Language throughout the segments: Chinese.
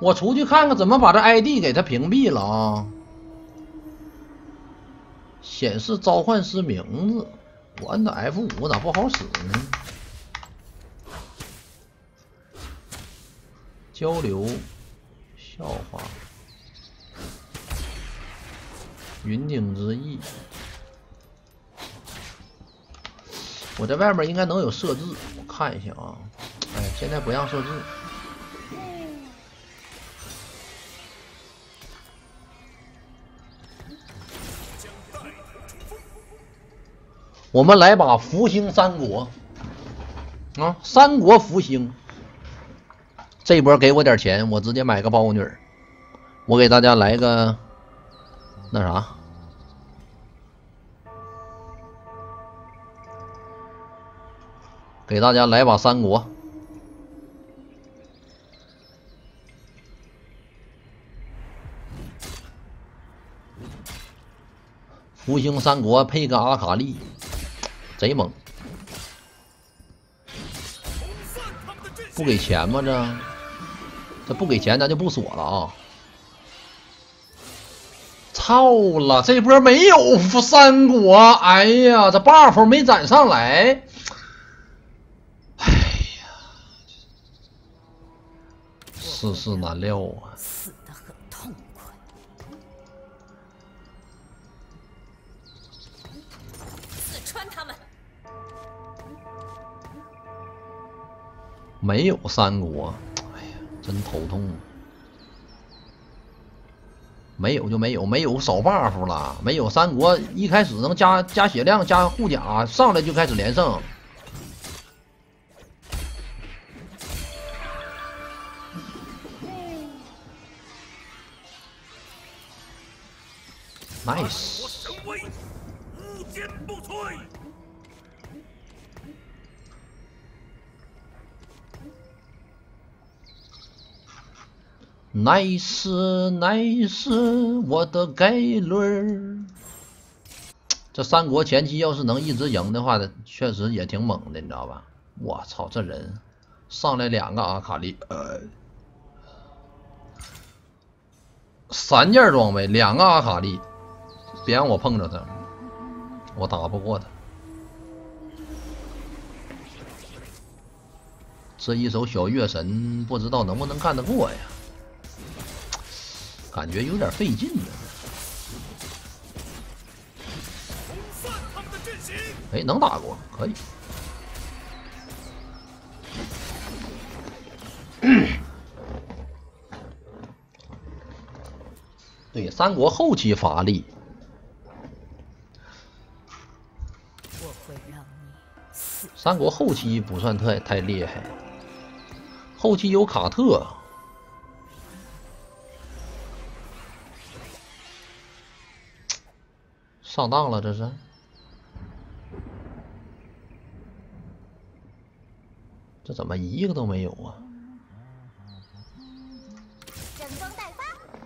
我出去看看怎么把这 ID 给他屏蔽了啊！显示召唤师名字，我摁的 F5咋不好使呢？交流，笑话，云顶之翼。我在外面应该能有设置，我看一下啊。哎，现在不让设置。我们来把福星三国啊，三国福星。这波给我点钱，我直接买个包女。我给大家来个那啥，给大家来把三国。福星三国配个阿卡丽，贼猛。不给钱吗？这不给钱，咱就不锁了啊！操了，这波没有三国，哎呀，这 buff 没攒上来，哎呀，世事难料啊！ 死得很痛快。刺穿他们。 没有三国，哎呀，真头痛。没有就没有，没有少 buff 了。没有三国一开始能加血量、加护甲，上来就开始连胜。nice。nice， 我的盖伦。这三国前期要是能一直赢的话，确实也挺猛的，你知道吧？我操，这人上来2个阿卡丽，3件装备，2个阿卡丽，别让我碰着他，我打不过他。这一手小月神，不知道能不能干得过呀？感觉有点费劲呢。哎，能打过，可以。对，三国后期乏力。三国后期不算太厉害，后期有卡特。上当了，这是。这怎么一个都没有啊？ 整装待发。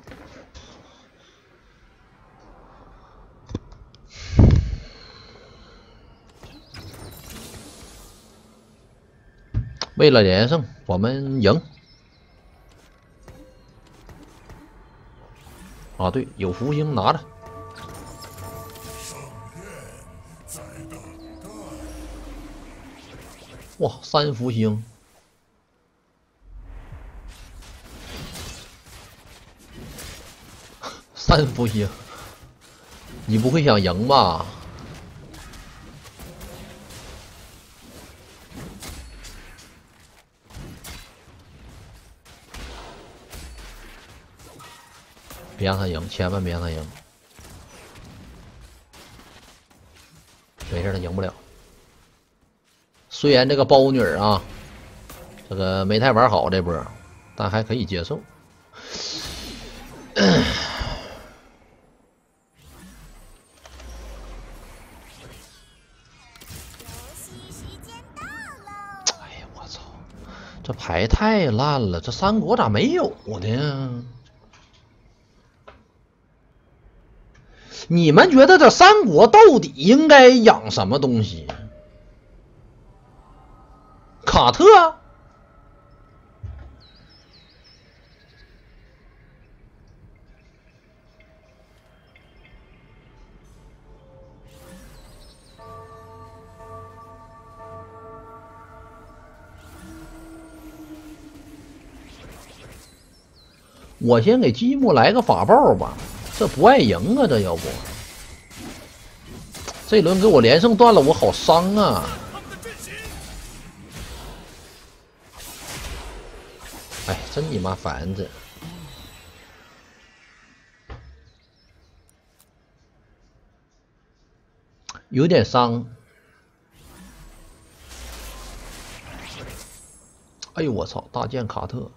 为了连胜，我们赢。啊，对，有福星拿着。哇，3福星，3福星，你不会想赢吧？别让他赢，千万别让他赢。没事，他赢不了。虽然这个包女啊，这个没太玩好这波，但还可以接受。哎呀，我操！这牌太烂了，这三国咋没有呢？你们觉得这三国到底应该养什么东西？卡特？ 我先给积木来个法爆吧，这不爱赢啊，这要不这轮给我连胜断了，我好伤啊！哎，真你妈烦着，有点伤。哎呦我操！大剑卡特，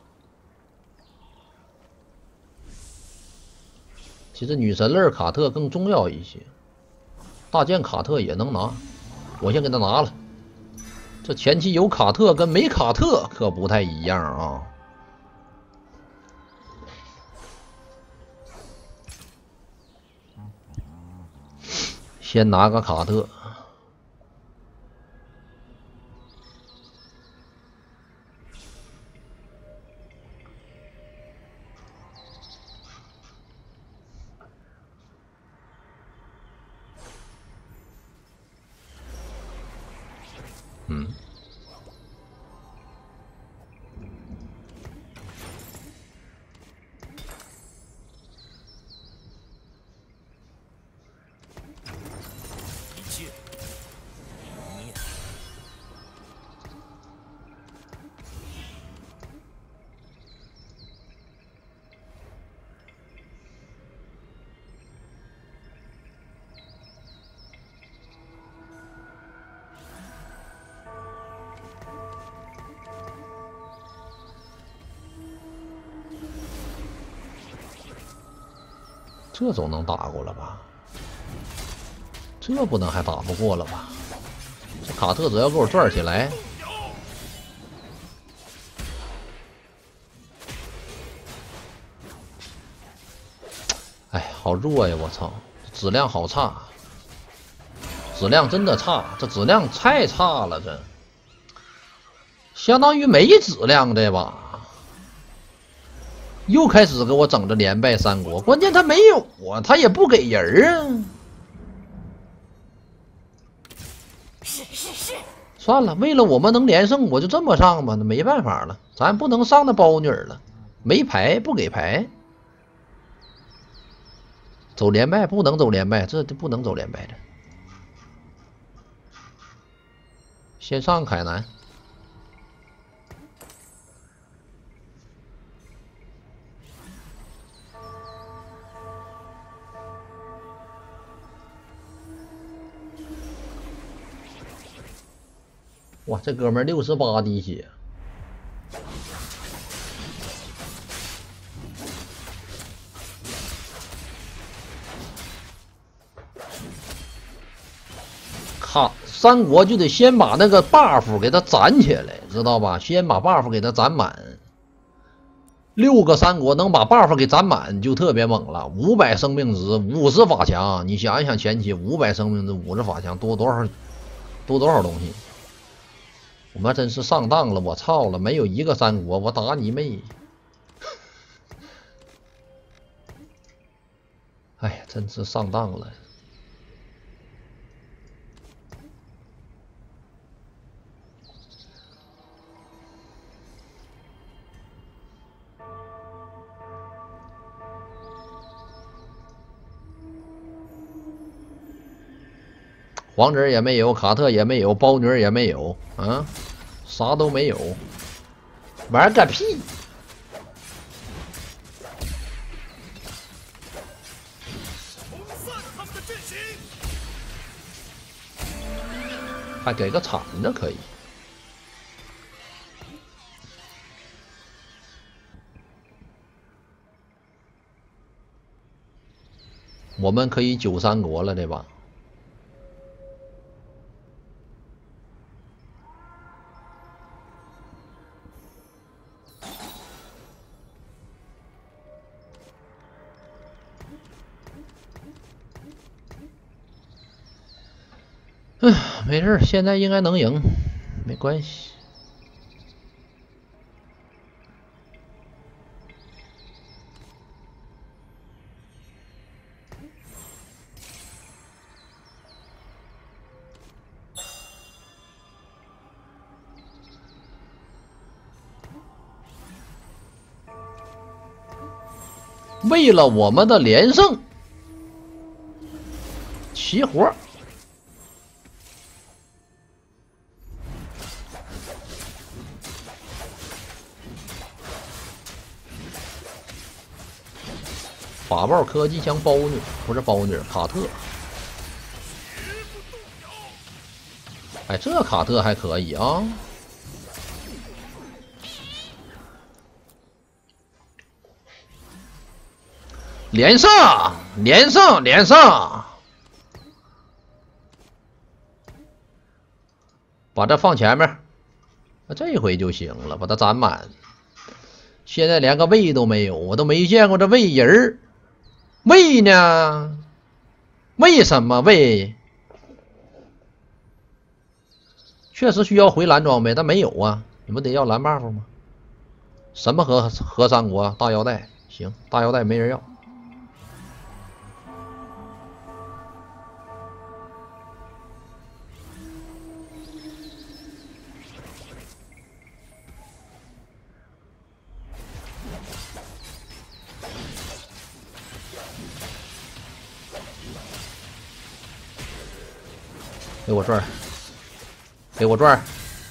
其实女神类卡特更重要一些，大剑卡特也能拿，我先给他拿了。这前期有卡特跟没卡特可不太一样啊。先拿个卡特，这总能打过了吧？这不能还打不过了吧？这卡特只要给我转起来，哎，好弱呀！我操，质量好差，质量真的差，这质量太差了，这相当于没质量对吧？又开始给我整着连败三国，关键他没有啊，他也不给人啊。 是。 算了，为了我们能连胜，我就这么上吧，那没办法了，咱不能上那包女了，没牌不给牌，走连败不能走连败，这不能走连败的。先上凯南。哇，这哥们儿68滴血，卡三国就得先把那个 buff 给他攒起来，知道吧？先把 buff 给他攒满。6个三国能把 buff 给攒满就特别猛了，500生命值，50法强，你想一想前期500生命值50法强多多少东西？我们真是上当了，我操了，没有一个三国，我打你妹！哎呀，真是上当了。黄子也没有，卡特也没有，包女也没有，啊，啥都没有，玩个屁！还给个铲子可以。我们可以9三国了，对吧？没事，现在应该能赢，没关系。 为了我们的连胜，齐活。法爆科技枪包女，不是包女，卡特。哎，这卡特还可以啊。连胜，连胜，连胜！把这放前面，这回就行了，把它攒满。现在连个位都没有，我都没见过这位人儿。位呢？为什么位？确实需要回蓝装备，但没有啊！你们得要蓝 buff 吗？什么和三国大腰带？行，大腰带没人要。给我转，给我转！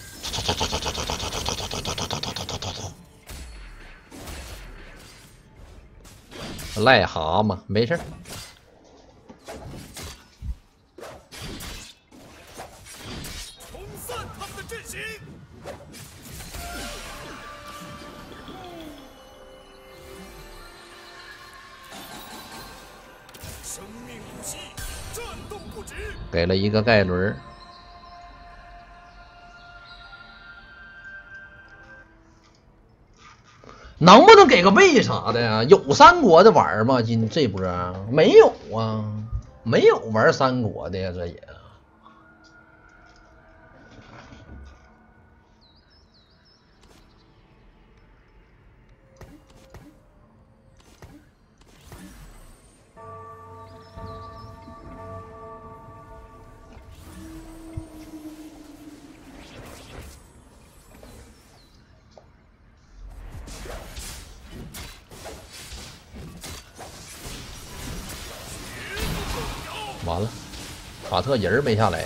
癞蛤蟆，没事。 冲散他们的阵型！生命不息，战斗不止。 给了一个盖伦。能不能给个位啥的呀？有三国的玩吗？这波没有啊，没有玩三国的呀，这也。完了，卡特人没下来，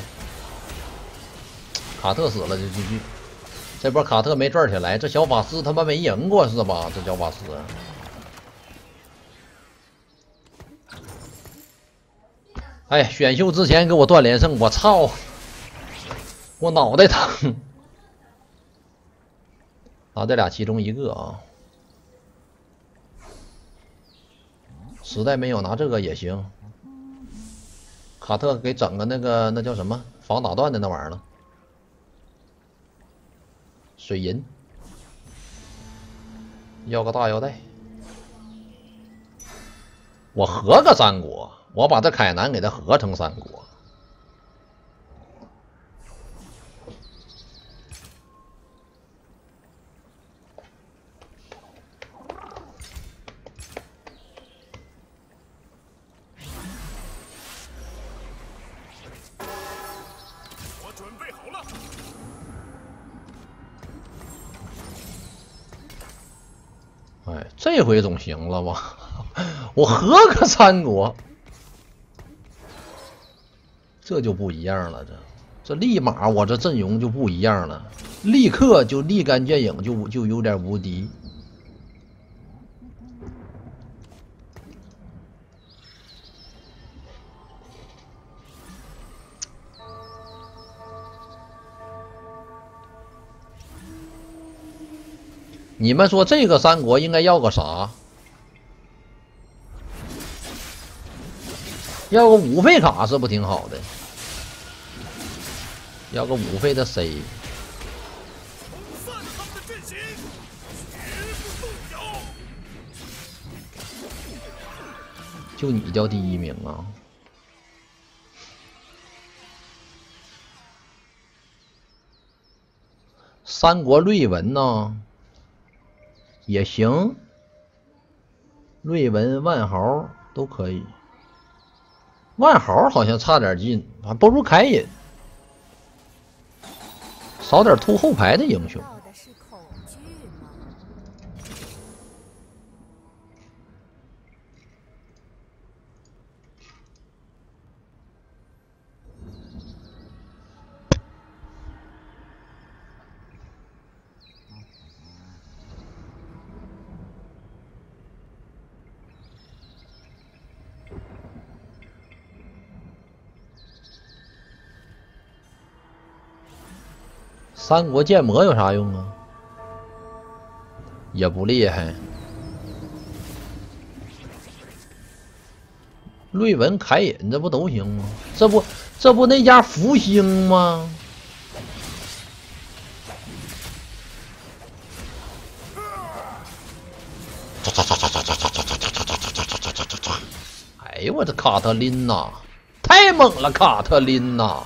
卡特死了就 GG。这波卡特没转起来，这小法师他妈没赢过是吧？这小法师，哎，选秀之前给我断连胜，我操，我脑袋疼。啊，这俩其中一个啊，实在没有拿这个也行。卡特给整个那叫什么防打断的那玩意儿了，水银，要个大腰带。我合个三国，我把这凯南给他合成三国。哎，这回总行了吧？我合个三国，这就不一样了。这立马我这阵容就不一样了，立刻就立竿见影，就有点无敌。你们说这个三国应该要个啥？要个五费卡是不挺好的？要个五费的 C。就你叫第一名啊？三国瑞文呢？也行，瑞文、万豪都可以。万豪好像差点劲，还不如凯隐，少点突后排的英雄。 三国建模有啥用啊？也不厉害。瑞文、凯隐这不都行吗？这不那家福星吗？哎呦我这卡特琳娜太猛了，卡特琳娜！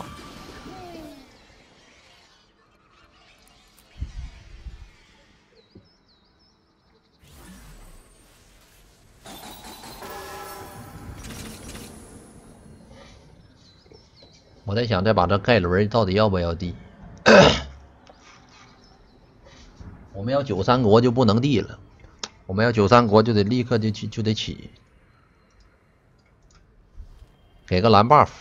我在想，再把这盖伦到底要不要递？我们要93国就不能递了，我们要93国就得立刻就得起，给个蓝 buff。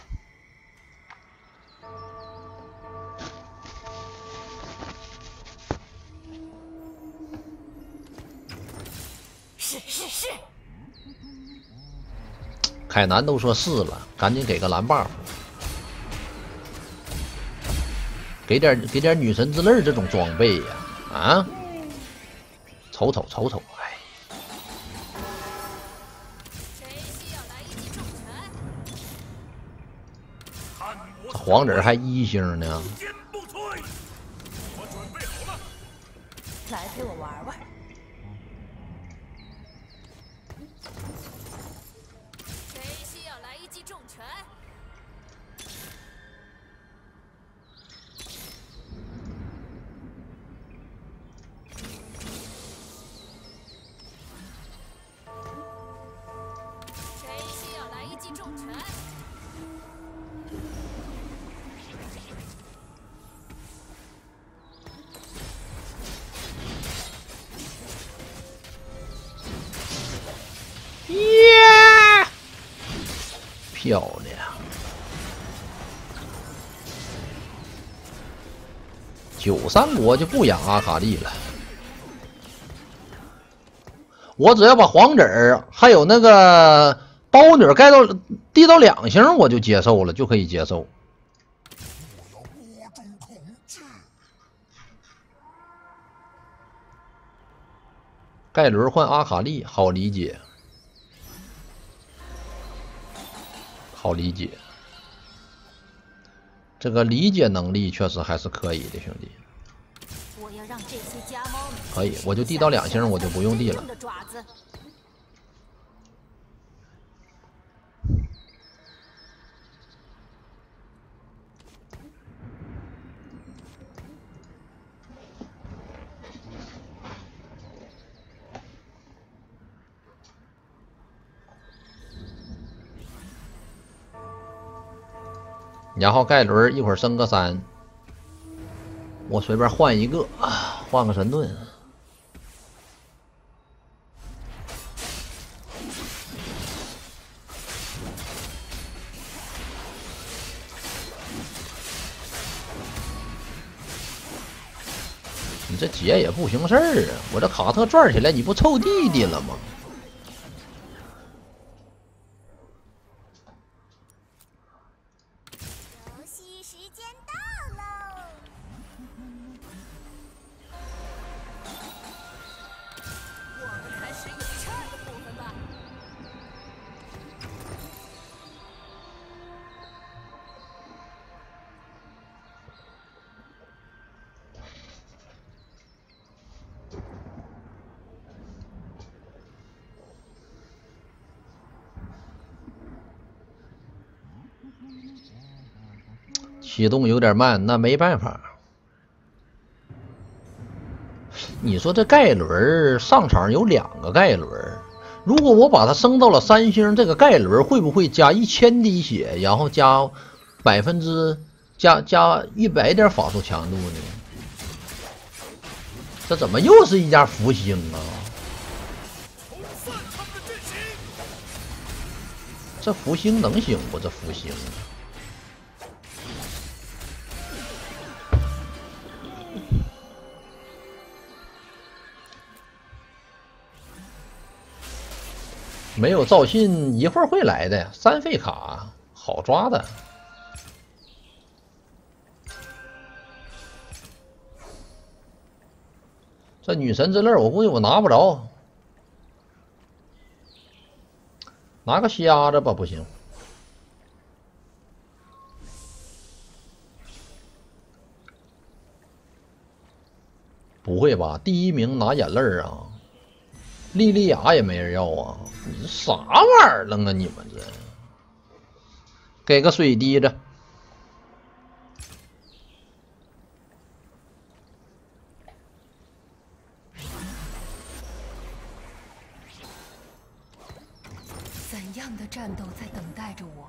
是。 凯南都说是了，赶紧给个蓝 buff。给点女神之泪这种装备呀！啊，瞅，哎，这黄人还1星呢。 我准备好了， 来陪我玩玩。 谁需要来一记重拳？重拳！ 耶，漂亮！93国就不养阿卡丽了，我只要把黄子儿还有那个包女盖到递到2星，我就接受了，就可以接受。盖伦换阿卡丽，好理解，好理解。这个理解能力确实还是可以的，兄弟。 我要让这些家猫们可以，我就递到2星，我就不用递了。然后盖伦一会儿升个3，我随便换一个，换个神盾。你这姐也不行事儿啊！我这卡特转起来，你不臭弟弟了吗？启动有点慢，那没办法。你说这盖伦上场有2个盖伦，如果我把它升到了3星，这个盖伦会不会加1000滴血，然后加100点法术强度呢？这怎么又是一家福星啊？这福星能行不？这福星。没有赵信一会儿会来的，3费卡好抓的。 这女神之泪我估计我拿不着，拿个瞎子吧不行。不会吧？第一名拿眼泪啊？莉莉娅也没人要啊！你这啥玩意儿了啊？你们这给个水滴子。 怎样的战斗在等待着我？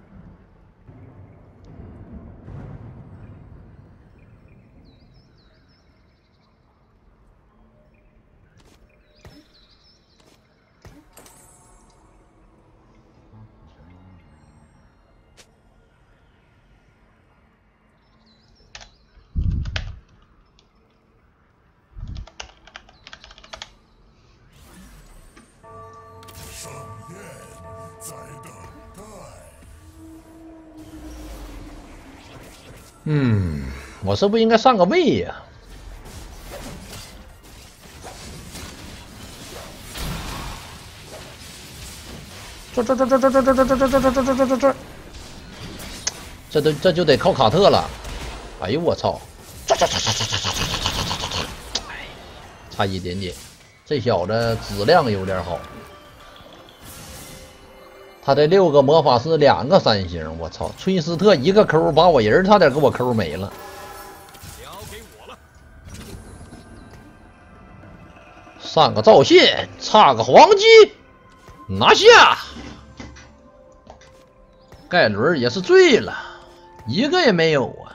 盛宴在等待。 我是不是应该上个位呀？这就得靠卡特了。哎呦我操！差一点点，这小子质量有点好。他这6个魔法师2个3星，我操！崔斯特一个抠把我人差点给我抠没了。 交给我了。 上个赵信，差个黄金，拿下。盖伦也是醉了，一个也没有啊。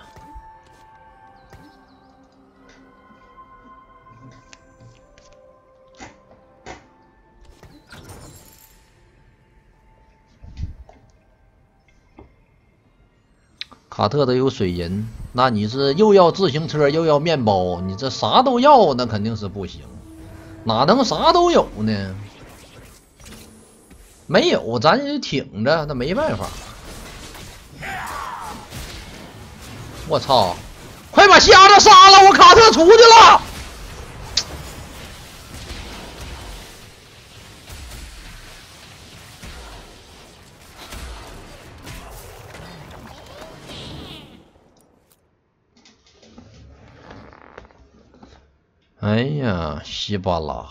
卡特都有水银，那你是又要自行车又要面包，你这啥都要，那肯定是不行，哪能啥都有呢？没有，咱就挺着，那没办法。我操！快把瞎子杀了！我卡特出去了。哎呀，稀巴拉！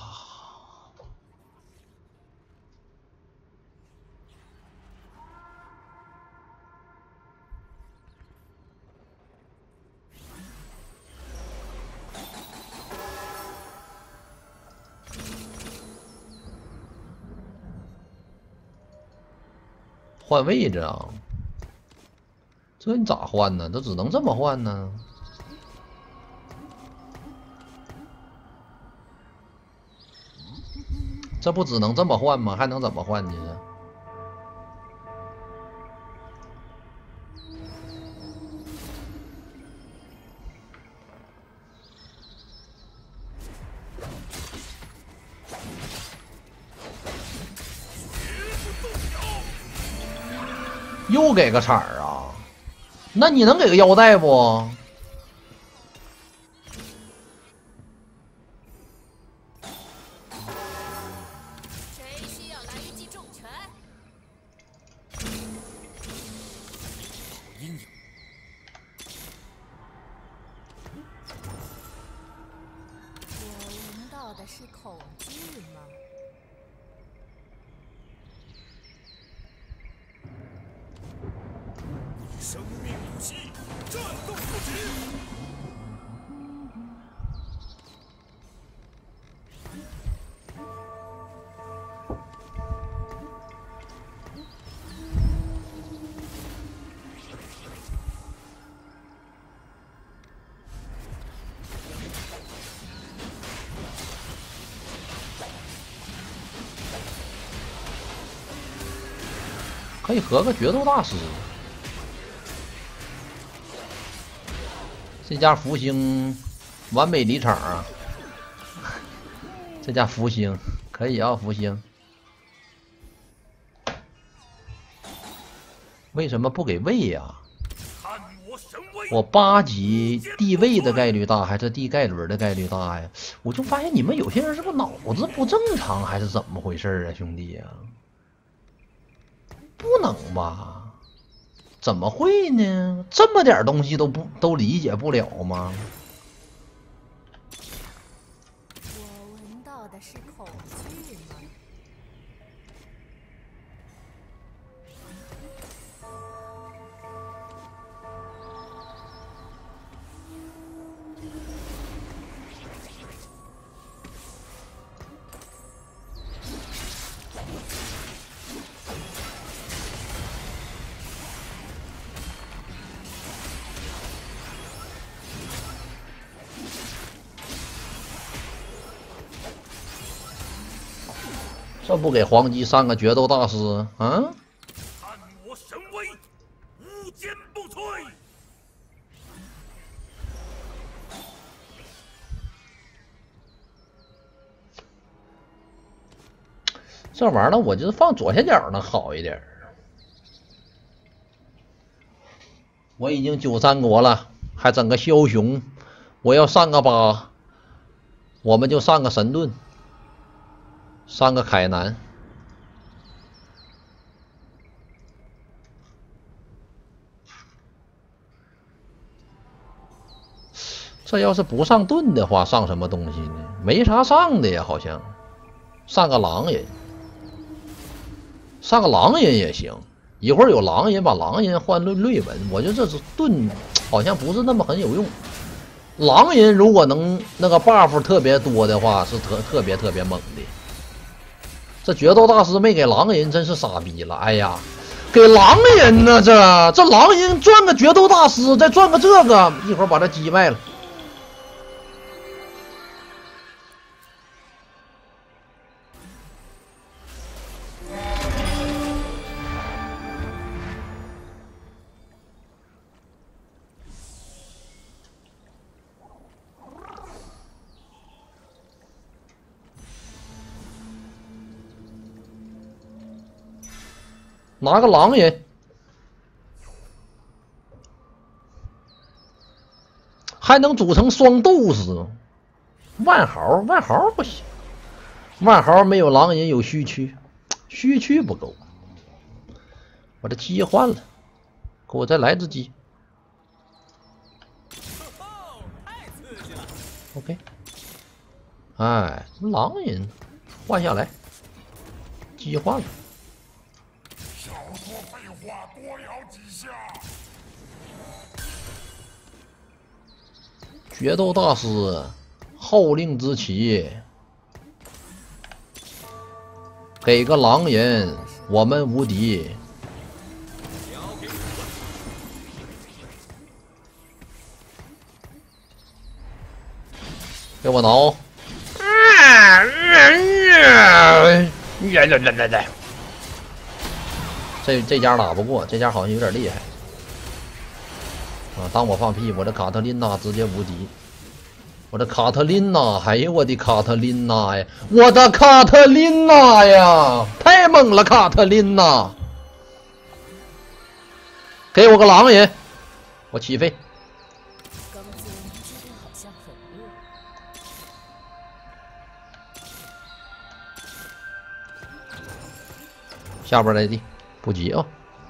换位置啊？这你咋换呢？这只能这么换呢？这不只能这么换吗？还能怎么换去？又给个铲儿啊？那你能给个腰带不？ 谁需要来一记重拳？ 阴影。 我闻到的是恐惧吗？ 生命不息，战斗不止。 可以合个决斗大师。这家福星完美离场啊！这家福星可以啊，福星。为什么不给位呀？ 看我我8级地位的概率大还是地盖轮的概率大呀？我就发现你们有些人是不是脑子不正常还是怎么回事啊，兄弟呀？不能吧？怎么会呢？这么点东西都理解不了吗？ 我闻到的是恐惧吗？ 这不给黄鸡上个决斗大师啊？ 看我神威，无坚不摧！ 这玩意儿呢，我就是放左下角能好一点。我已经93国了，还整个枭雄，我要上个8，我们就上个神盾，上个凯南。这要是不上盾的话，上什么东西呢？没啥上的呀，好像上个狼人，上个狼人也行。一会儿有狼人，把狼人换瑞文，我觉得这是盾好像不是那么很有用。狼人如果能那个 buff 特别多的话，是特别猛的。这决斗大师没给狼人，真是傻逼了！哎呀，给狼人呢？这狼人赚个决斗大师，再赚个这个，一会儿把他击败了。拿个狼人，还能组成双斗士。万豪不行，万豪没有狼人有虚区，虚区不够。我这鸡换了，给我再来只鸡。OK， 哎，狼人换下来，鸡换了。 少说废话，多咬几下。 决斗大师，号令之旗，给个狼人，我们无敌。给我挠！这家打不过，这家好像有点厉害啊！当我放屁，我这卡特琳娜直接无敌。我的卡特琳娜，哎呦我的卡特琳娜呀！我的卡特琳娜呀！太猛了，卡特琳娜！给我个狼人，我起飞。 钢筋今天好像很热。 下边来地，不急啊！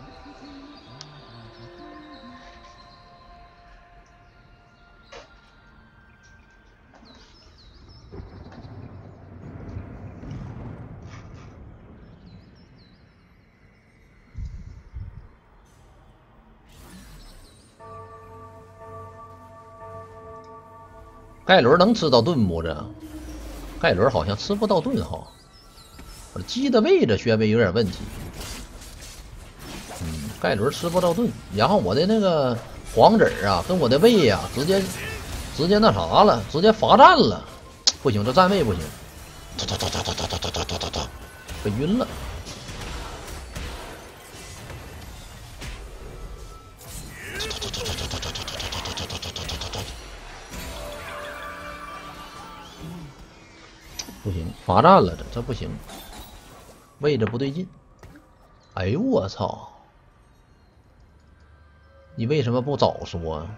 盖伦能吃到盾不？这盖伦好像吃不到盾哈。我的鸡的位置穴位有点问题。盖伦吃不到盾，然后我的那个黄子啊，跟我的位呀、直接那啥了，直接罚站了。不行，这站位不行。被晕了。不行，罚站了，这不行，位置不对劲。哎呦我操！ 你为什么不早说啊？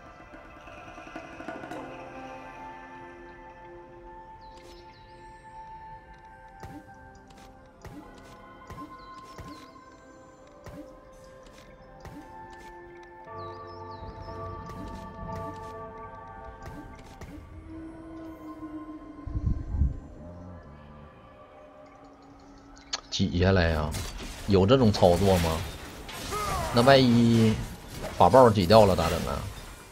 挤下来呀？有这种操作吗？那万一把爆挤掉了咋整啊？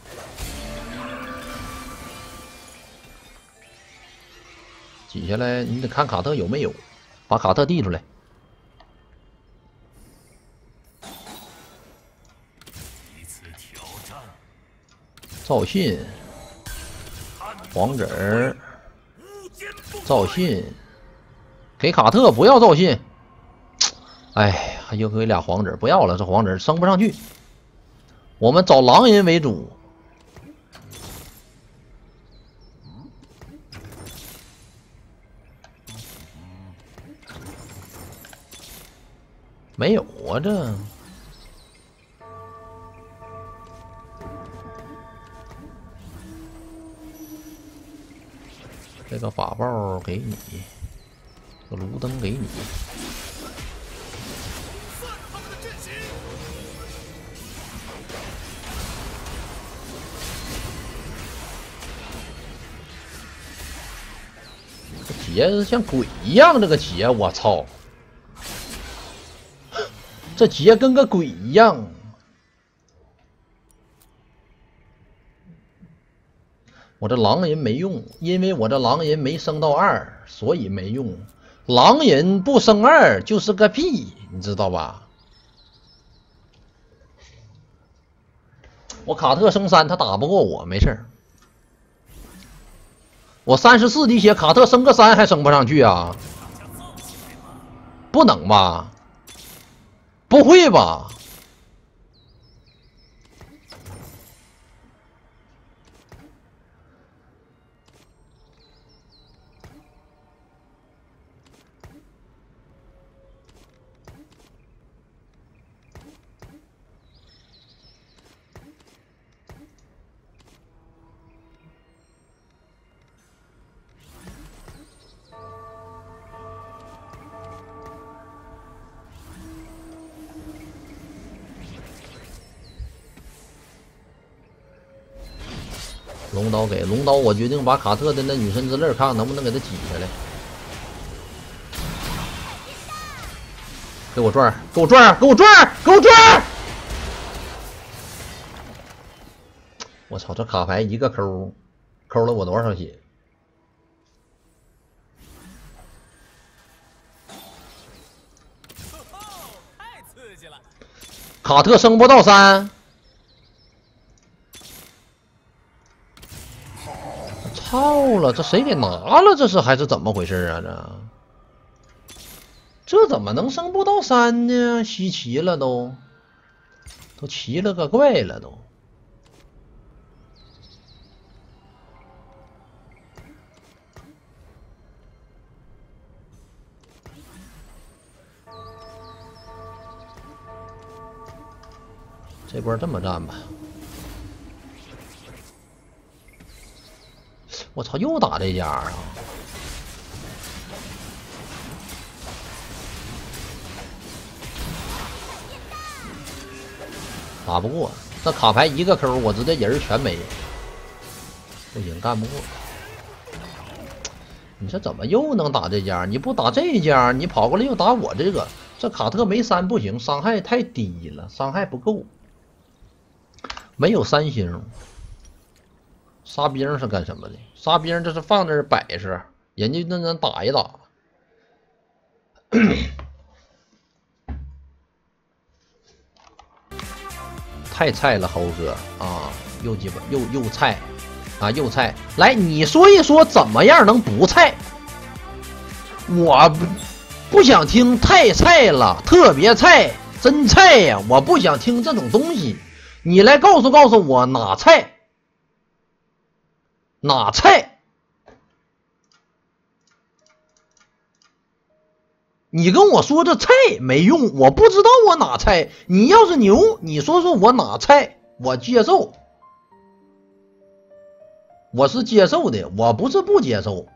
挤下来你得看卡特有没有，把卡特递出来。 一次挑战。 赵信，黄子儿，赵信，给卡特不要赵信。哎，又给俩黄子，不要了，这黄子升不上去。我们找狼人为主。没有啊，这个法宝给你，这个炉灯给你。这杰像鬼一样，这个杰，我操！这杰跟个鬼一样。我这狼人没用，因为我这狼人没升到2，所以没用。狼人不升2就是个屁，你知道吧？我卡特升3，他打不过我，没事儿。我34滴血，卡特升个3还升不上去啊？不能吧？不会吧？龙刀给龙刀，我决定把卡特的那女神之泪看看能不能给他挤下来。给我转，给我转，给我转，给我转！我操，这卡牌一个抠，抠了我多少血？ 太刺激了！ 卡特升不到3。操了，这谁给拿了？这是还是怎么回事啊？这怎么能升不到3呢？稀奇了都奇了个怪了都。这波这么战吧。我操，又打这家啊！打不过，这卡牌一个抠，我直接人全没，不行，干不过。你这怎么又能打这家？你不打这家，你跑过来又打我这个，这卡特没3不行，伤害太低了，伤害不够，没有3星。沙兵是干什么的？沙兵这是放那儿摆设，人家那能打一打。太菜了，猴哥啊，又鸡巴又菜啊，又菜。来，你说一说怎么样能不菜？我不想听太菜了，特别菜，真菜呀！我不想听这种东西。你来告诉我哪菜？哪菜？你跟我说这菜没用，我不知道我哪菜。你要是牛，你说说我哪菜？ 我接受，我是接受的，我不是不接受。